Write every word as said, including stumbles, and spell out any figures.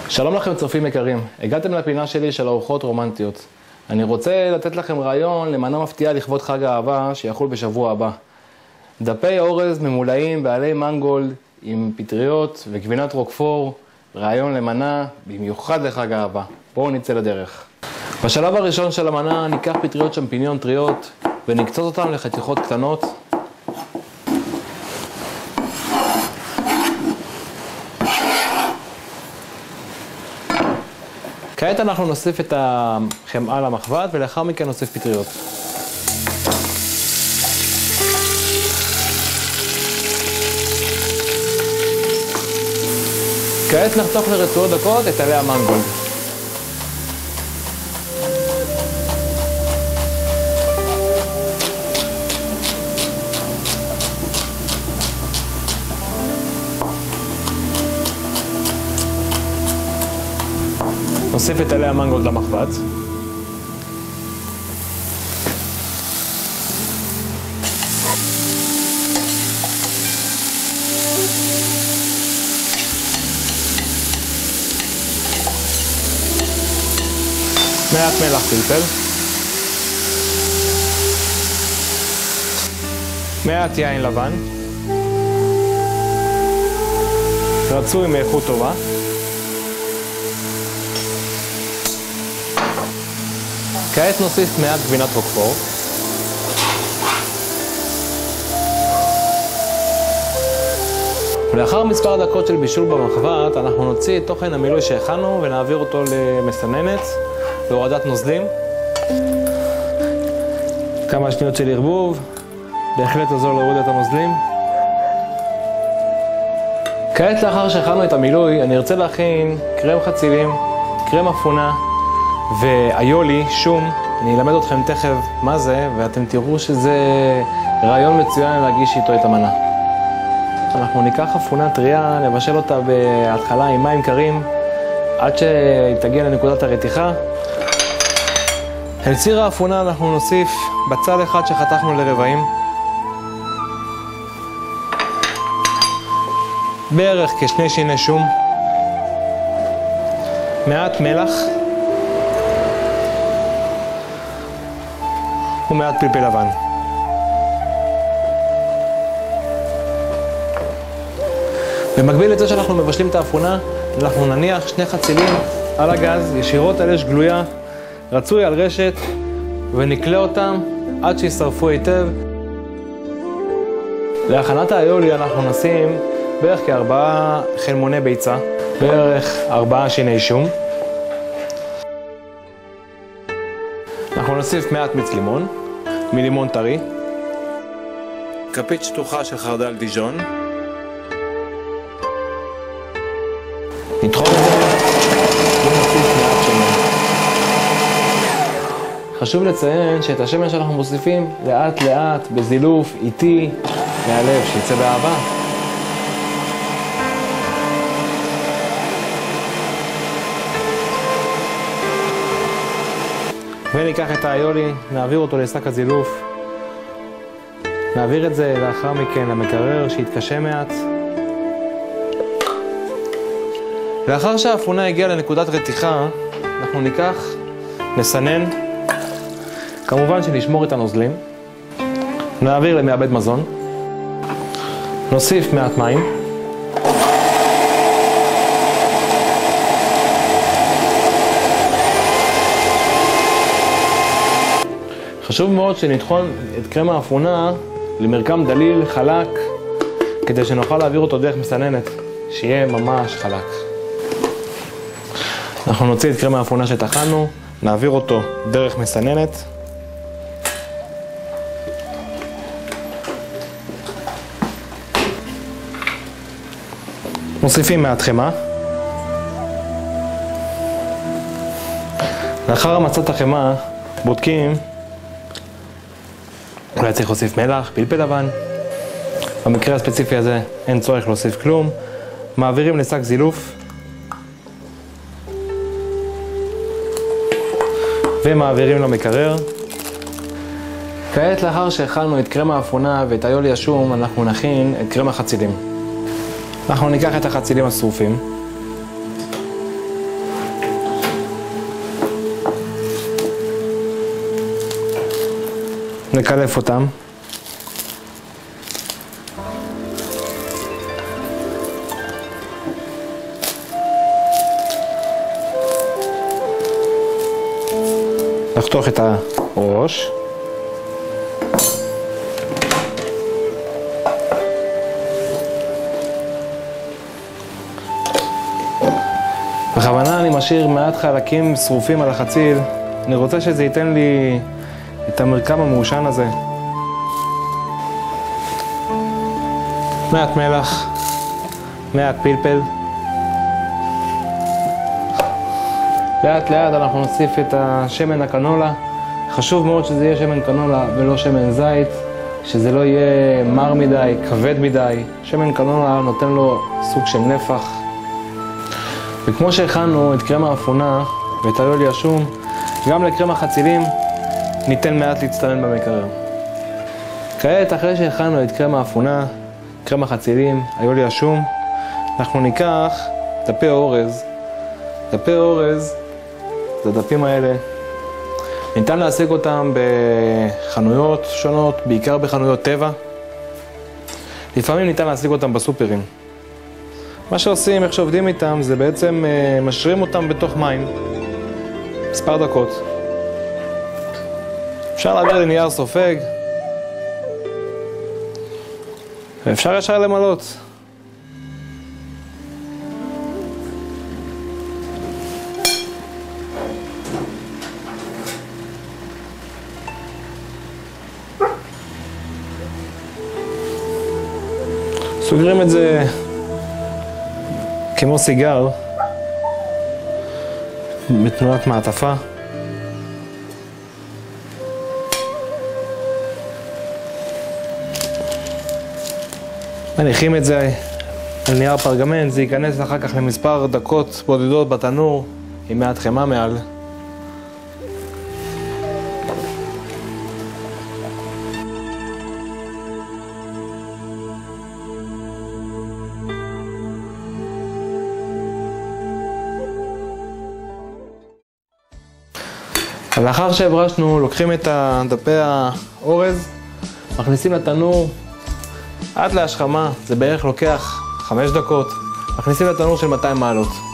שלום לכם צופים יקרים, הגעתם לפינה שלי של ארוחות רומנטיות. אני רוצה לתת לכם רעיון למנה מפתיעה לכבוד חג האהבה שיחול בשבוע הבא. דפי אורז ממולאים בעלי מנגולד עם פטריות וגבינת רוקפור, רעיון למנה במיוחד לחג האהבה. בואו נצא לדרך. בשלב הראשון של המנה ניקח פטריות שמפיניון טריות ונקצוץ אותן לחתיכות קטנות. כעת אנחנו נוסיף את החמאה למחבת ולאחר מכן נוסיף פטריות. כעת נחתוך לרצועות דקות את עלי המנגולד. נוסיף את עלי המנגולד למחבת. מעט מלח פלפל. מעט יין לבן. רצוי מאיכות טובה. כעת נוסיף מעט גבינת רוקפור. ולאחר מספר דקות של בישול במחבת, אנחנו נוציא את תוכן המילוי שהכנו ונעביר אותו למסננת להורדת נוזלים. כמה שניות של ערבוב, בהחלט עזור להוריד את הנוזלים. כעת לאחר שהכנו את המילוי, אני ארצה להכין קרם חצילים, קרם אפונה ואיולי, שום. אני אלמד אתכם תכף מה זה, ואתם תראו שזה רעיון מצוין להגיש איתו את המנה. אנחנו ניקח אפונה טריה, נבשל אותה בהתחלה עם מים קרים, עד שתגיע לנקודת הרתיחה. אל סיר האפונה אנחנו נוסיף בצל אחד שחתכנו לרבעים. בערך כשני שיני שום. מעט מלח. ומעט פלפל לבן. במקביל לזה שאנחנו מבשלים את האפונה, אנחנו נניח שני חצילים על הגז, ישירות על אש גלויה, רצוי על רשת, ונקלה אותם עד שישרפו היטב. להכנת האיולי אנחנו נשים בערך כארבעה חלמוני ביצה, בערך ארבעה שיני שום. אנחנו נוסיף מעט מיץ לימון, מלימון טרי, כפית שטוחה של חרדל דיז'ון, נטחון את זה ונוסיף מעט שמן. חשוב לציין שאת השמן שאנחנו מוסיפים לאט לאט, בזילוף, איטי, מהלב, שיצא באהבה. וניקח את האיולי, נעביר אותו לשק הזילוף, נעביר את זה לאחר מכן למקרר שיתקשה מעט. לאחר שהאפונה הגיעה לנקודת רתיחה, אנחנו ניקח, נסנן, כמובן שנשמור את הנוזלים, נעביר למעבד מזון, נוסיף מעט מים, חשוב מאוד שנטחון את קרם האפונה למרקם דליל, חלק, כדי שנוכל להעביר אותו דרך מסננת, שיהיה ממש חלק. אנחנו נוציא את קרם האפונה שטחנו, נעביר אותו דרך מסננת. מוסיפים מעט חמאה. לאחר המצאת החמאה, בודקים אולי צריך להוסיף מלח, פלפל לבן. במקרה הספציפי הזה אין צורך להוסיף כלום. מעבירים לשק זילוף. ומעבירים למקרר. כעת לאחר שהכנו את קרם האפונה ואת האיולי השום, אנחנו נכין את קרם החצילים. אנחנו ניקח את החצילים השרופים, לקלף אותם. לחתוך את הראש. בכוונה אני משאיר מעט חלקים שרופים על החציל. אני רוצה שזה ייתן לי את המרקם המעושן הזה. מעט מלח, מעט פלפל. לאט לאט אנחנו נוסיף את השמן הקנולה. חשוב מאוד שזה יהיה שמן קנולה ולא שמן זית, שזה לא יהיה מר מדי, כבד מדי. שמן קנולה נותן לו סוג של נפח. וכמו שהכנו את קרם האפונה ואת היולי השום, גם לקרם החצילים ניתן מעט להצטנן במקרר. כעת, אחרי שהכנו את קרם האפונה, קרם החצילים, היולי השום, אנחנו ניקח דפי אורז. דפי אורז זה הדפים האלה. ניתן להשיג אותם בחנויות שונות, בעיקר בחנויות טבע. לפעמים ניתן להשיג אותם בסופרים. מה שעושים, איך שעובדים איתם, זה בעצם משרים אותם בתוך מים מספר דקות. אפשר להעביר לנייר סופג ואפשר ישר למלות. סוגרים את זה כמו סיגר בתנועת מעטפה. מניחים את זה על נייר פרגמנט, זה ייכנס אחר כך למספר דקות בודדות בתנור עם מעט חמאה מעל. לאחר שהברשנו, לוקחים את דפי האורז, מכניסים לתנור עד להשכמה, זה בערך לוקח חמש דקות, מכניסים לתנור של מאתיים מעלות.